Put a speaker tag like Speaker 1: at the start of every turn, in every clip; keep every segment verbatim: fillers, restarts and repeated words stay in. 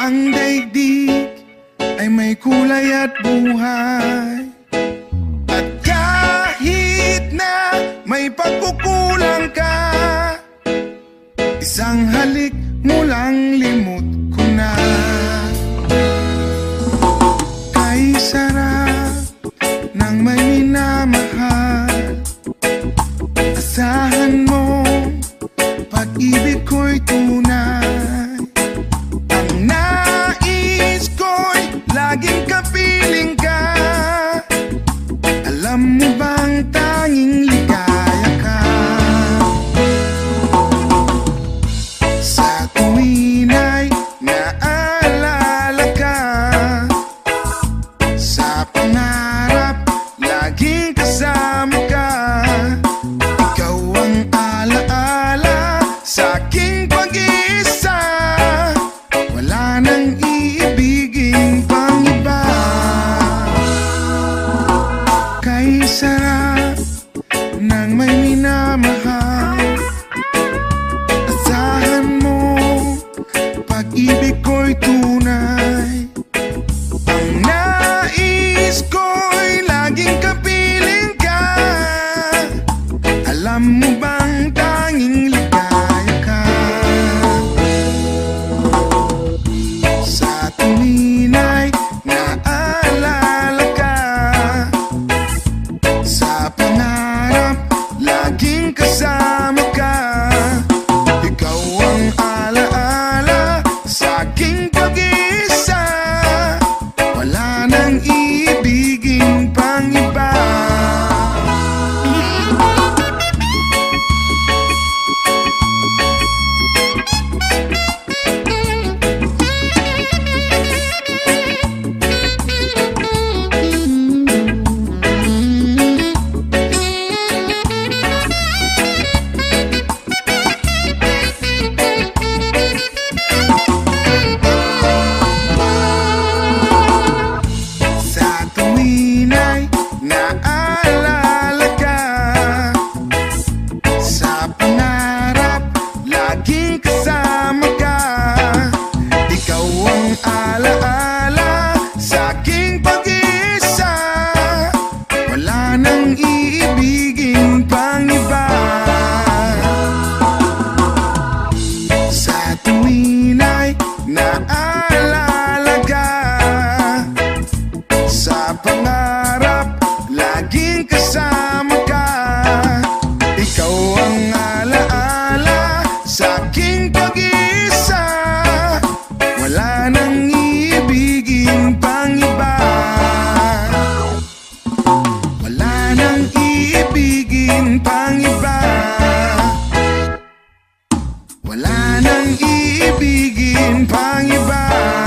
Speaker 1: Ang daigdig ay may kulay at buhay, at kahit na may pagkukulang ka, isang halik mo lang limot ko na. Kay sarap ng may minamahal, asahan mo pag-ibig ko'y tunay. Ang nais ko'y laging kapiling ka. Alam mo bang tanging ligaya ka? Sa tuwin ay naalala ka, sa pangarap laging kasama ka. Ikaw ang alaala sa aking pag-iisa, wala nang iibigin pang iba. Kay sarap ng may minamahal, asahan mo pag-ibig ko'y tunay. Ang nais ko'y laging kapiling ka. Alam mo bang tanging ligaya ka? Sa tuwin ay naalala ka, sa pangarap laging kasama ka. Ikaw ang alaala sa aking pag-iisa, wala nang iibigin pang iba. Sa tuwin ay naalala ka, sa pangarap laging kasama ka. Ikaw ang alaala sa aking pag-iisa, wala nang iibigin pang iba. Sa tuwin ay naalala ka, sa pangarap laging kasama ka. Ikaw ang alaala sa aking pag-iisa, wala nang iibigin pang iba. Wala nang iibigin pang iba. Wala nang iibigin pang iba.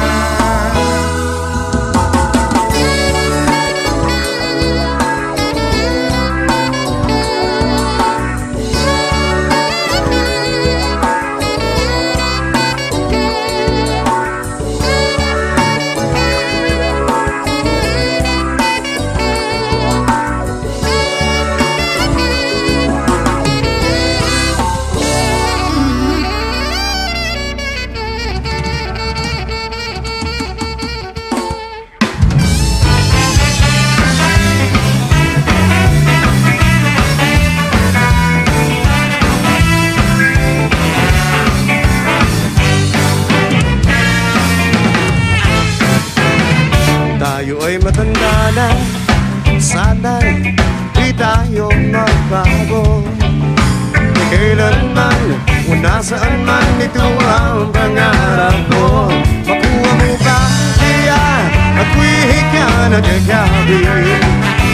Speaker 1: Tayo ay matanda na, sana'y di tayo magbago. Di kailanman, kung nasaan man, ito ang pangarap ko. Makuha mo ba kaya ako'y higa na gagawin?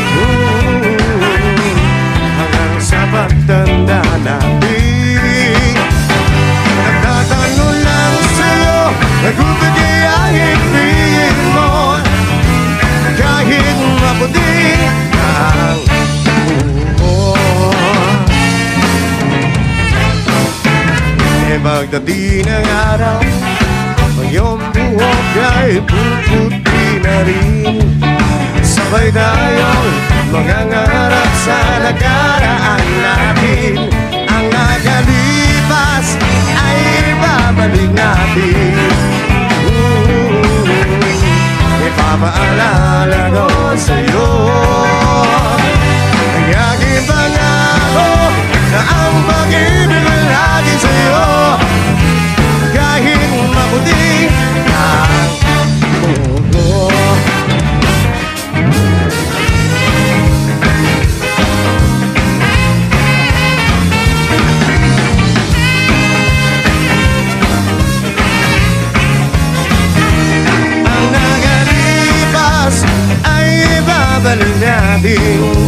Speaker 1: Hanggang sa pagtanda natin, nagtatanong lang sa'yo, nagubigay ang ibigin mo. Kahit maputi ang buhok, e pagdating ng araw, ang iyong buhok ay puputi na rin. Sabay tayong mangangarap sa nakaraan natin. Ang nakalipas ay babalik natin. Ooh. Adeus.